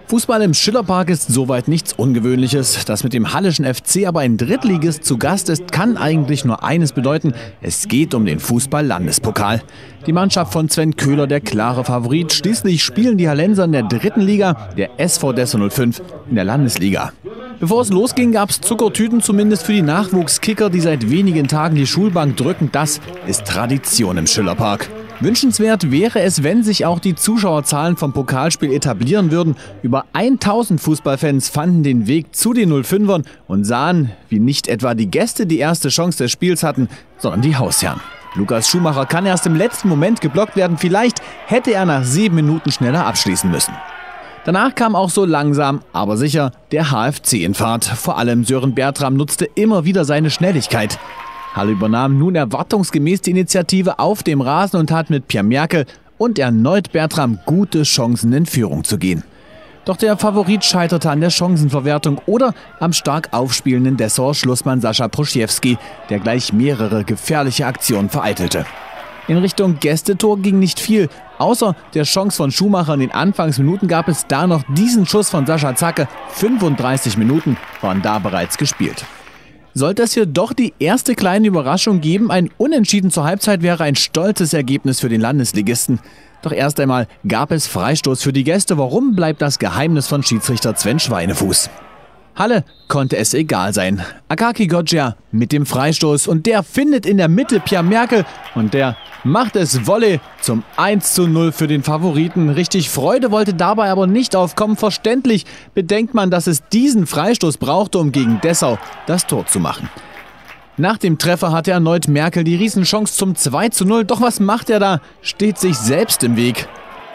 Fußball im Schillerpark ist soweit nichts Ungewöhnliches. Dass mit dem Halleschen FC aber ein Drittligist zu Gast ist, kann eigentlich nur eines bedeuten: Es geht um den Fußball-Landespokal. Die Mannschaft von Sven Köhler der klare Favorit. Schließlich spielen die Hallenser in der dritten Liga, der SV Dessau 05 in der Landesliga. Bevor es losging, gab es Zuckertüten, zumindest für die Nachwuchskicker, die seit wenigen Tagen die Schulbank drücken. Das ist Tradition im Schillerpark. Wünschenswert wäre es, wenn sich auch die Zuschauerzahlen vom Pokalspiel etablieren würden. Über 1000 Fußballfans fanden den Weg zu den 05ern und sahen, wie nicht etwa die Gäste die erste Chance des Spiels hatten, sondern die Hausherren. Lukas Schumacher kann erst im letzten Moment geblockt werden. Vielleicht hätte er nach 7 Minuten schneller abschließen müssen. Danach kam auch so langsam, aber sicher der HFC in Fahrt. Vor allem Sören Bertram nutzte immer wieder seine Schnelligkeit. Halle übernahm nun erwartungsgemäß die Initiative auf dem Rasen und hat mit Pierre Merkel und erneut Bertram gute Chancen, in Führung zu gehen. Doch der Favorit scheiterte an der Chancenverwertung oder am stark aufspielenden Dessauer Schlussmann Sascha Proschewski, der gleich mehrere gefährliche Aktionen vereitelte. In Richtung Gästetor ging nicht viel. Außer der Chance von Schumacher in den Anfangsminuten gab es da noch diesen Schuss von Sascha Zacke. 35 Minuten waren da bereits gespielt. Sollte es hier doch die erste kleine Überraschung geben, ein Unentschieden zur Halbzeit wäre ein stolzes Ergebnis für den Landesligisten. Doch erst einmal gab es Freistoß für die Gäste. Warum, bleibt das Geheimnis von Schiedsrichter Sven Schweinefuß. Halle konnte es egal sein. Akaki Godja mit dem Freistoß und der findet in der Mitte Pierre Merkel und der macht es Volley zum 1:0 für den Favoriten. Richtig Freude wollte dabei aber nicht aufkommen. Verständlich bedenkt man, dass es diesen Freistoß brauchte, um gegen Dessau das Tor zu machen. Nach dem Treffer hatte erneut Merkel die Riesenchance zum 2:0. Doch was macht er da? Steht sich selbst im Weg.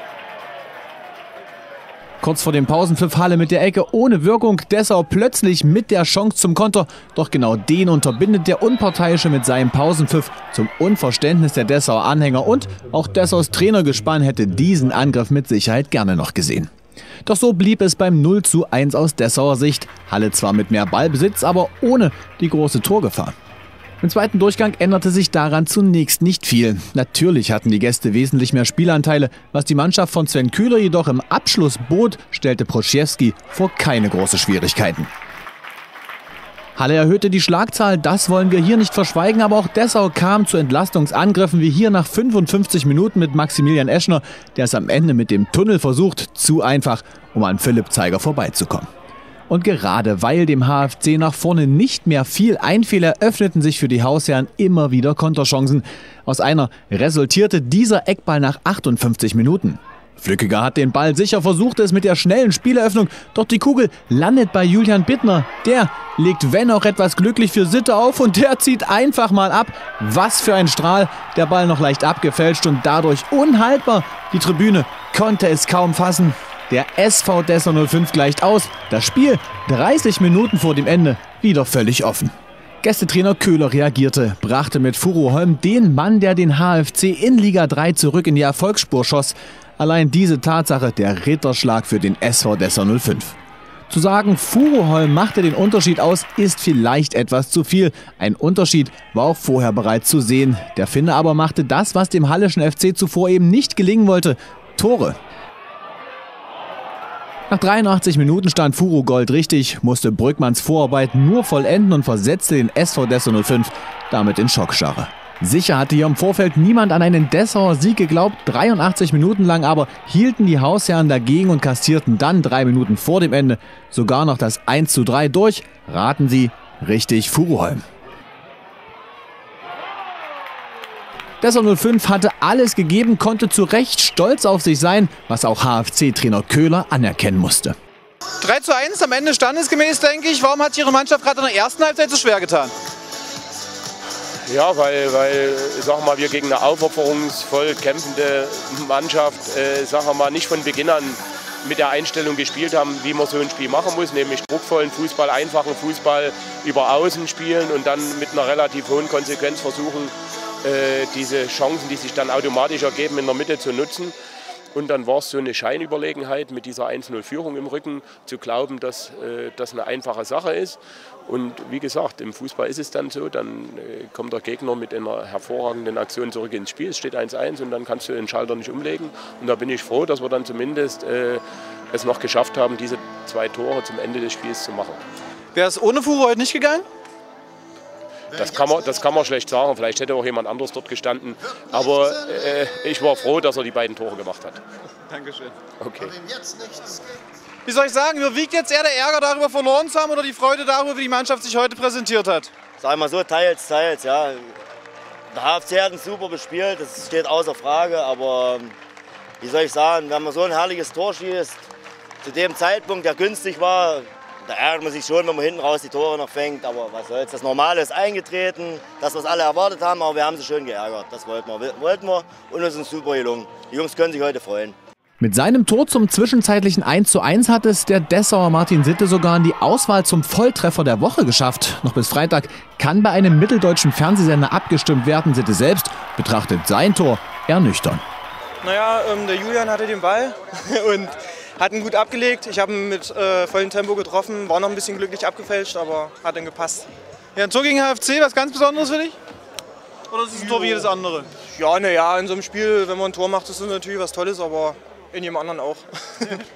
Kurz vor dem Pausenpfiff Halle mit der Ecke ohne Wirkung. Dessau plötzlich mit der Chance zum Konter. Doch genau den unterbindet der Unparteiische mit seinem Pausenpfiff. Zum Unverständnis der Dessauer Anhänger und auch Dessaus Trainergespann hätte diesen Angriff mit Sicherheit gerne noch gesehen. Doch so blieb es beim 0:1 aus Dessauer Sicht. Halle zwar mit mehr Ballbesitz, aber ohne die große Torgefahr. Im zweiten Durchgang änderte sich daran zunächst nicht viel. Natürlich hatten die Gäste wesentlich mehr Spielanteile. Was die Mannschaft von Sven Köhler jedoch im Abschluss bot, stellte Proschewski vor keine große Schwierigkeiten. Halle erhöhte die Schlagzahl, das wollen wir hier nicht verschweigen, aber auch Dessau kam zu Entlastungsangriffen, wie hier nach 55 Minuten mit Maximilian Eschner, der es am Ende mit dem Tunnel versucht, zu einfach, um an Philipp Zeiger vorbeizukommen. Und gerade weil dem HFC nach vorne nicht mehr viel einfiel, eröffneten sich für die Hausherren immer wieder Konterchancen. Aus einer resultierte dieser Eckball nach 58 Minuten. Flückiger hat den Ball sicher, versuchte es mit der schnellen Spieleröffnung, doch die Kugel landet bei Julian Bittner. Der legt, wenn auch etwas glücklich, für Sitte auf und der zieht einfach mal ab. Was für ein Strahl, der Ball noch leicht abgefälscht und dadurch unhaltbar. Die Tribüne konnte es kaum fassen. Der SV Dessau 05 gleicht aus. Das Spiel 30 Minuten vor dem Ende wieder völlig offen. Gästetrainer Köhler reagierte, brachte mit Furuholm den Mann, der den HFC in Liga 3 zurück in die Erfolgsspur schoss. Allein diese Tatsache der Ritterschlag für den SV Dessau 05. Zu sagen, Furuholm machte den Unterschied aus, ist vielleicht etwas zu viel. Ein Unterschied war auch vorher bereits zu sehen. Der Finne aber machte das, was dem Halleschen FC zuvor eben nicht gelingen wollte: Tore. Nach 83 Minuten stand Furu Gold richtig, musste Brückmanns Vorarbeit nur vollenden und versetzte den SV Dessau 05 damit in Schockstarre. Sicher hatte hier im Vorfeld niemand an einen Dessauer Sieg geglaubt. 83 Minuten lang aber hielten die Hausherren dagegen und kassierten dann 3 Minuten vor dem Ende sogar noch das 1:3 durch. Raten Sie, richtig, Furuholm. Dessau 05 hatte alles gegeben, konnte zu Recht stolz auf sich sein, was auch HFC-Trainer Köhler anerkennen musste. 3:1 am Ende standesgemäß, denke ich. Warum hat Ihre Mannschaft gerade in der ersten Halbzeit so schwer getan? Ja, weil sagen wir mal, wir gegen eine aufopferungsvoll kämpfende Mannschaft sagen wir mal, nicht von Beginn an mit der Einstellung gespielt haben, wie man so ein Spiel machen muss, nämlich druckvollen Fußball, einfachen Fußball über Außen spielen und dann mit einer relativ hohen Konsequenz versuchen, diese Chancen, die sich dann automatisch ergeben, in der Mitte zu nutzen. Und dann war es so eine Scheinüberlegenheit mit dieser 1:0-Führung im Rücken, zu glauben, dass das eine einfache Sache ist. Und wie gesagt, im Fußball ist es dann so, dann kommt der Gegner mit einer hervorragenden Aktion zurück ins Spiel, es steht 1:1 und dann kannst du den Schalter nicht umlegen. Und da bin ich froh, dass wir dann zumindest es noch geschafft haben, diese 2 Tore zum Ende des Spiels zu machen. Wäre es ohne Furo heute nicht gegangen? Das kann man schlecht sagen. Vielleicht hätte auch jemand anderes dort gestanden. Aber ich war froh, dass er die beiden Tore gemacht hat. Dankeschön. Okay. Wie soll ich sagen, überwiegt jetzt eher der Ärger darüber, verloren zu haben oder die Freude darüber, wie die Mannschaft sich heute präsentiert hat? Sagen wir so, teils, ja. Der HFC hat uns super bespielt, das steht außer Frage, aber wie soll ich sagen, wenn man so ein herrliches Tor schießt, zu dem Zeitpunkt, der günstig war, da ärgert man sich schon, wenn man hinten raus die Tore noch fängt, aber was soll's, das Normale ist eingetreten, das, was alle erwartet haben, aber wir haben sie schön geärgert, das wollten wir und uns ist super gelungen. Die Jungs können sich heute freuen. Mit seinem Tor zum zwischenzeitlichen 1:1 hat es der Dessauer Martin Sitte sogar in die Auswahl zum Volltreffer der Woche geschafft. Noch bis Freitag kann bei einem mitteldeutschen Fernsehsender abgestimmt werden. Sitte selbst betrachtet sein Tor eher nüchtern. Naja, der Julian hatte den Ball und hat ihn gut abgelegt. Ich habe ihn mit vollem Tempo getroffen, war noch ein bisschen glücklich abgefälscht, aber hat dann gepasst. Ja, ein Tor gegen HFC, was ganz Besonderes für dich? Oder ist es ein Tor wie jedes andere? Ja, naja, in so einem Spiel, wenn man ein Tor macht, ist das natürlich was Tolles, aber in jedem anderen auch.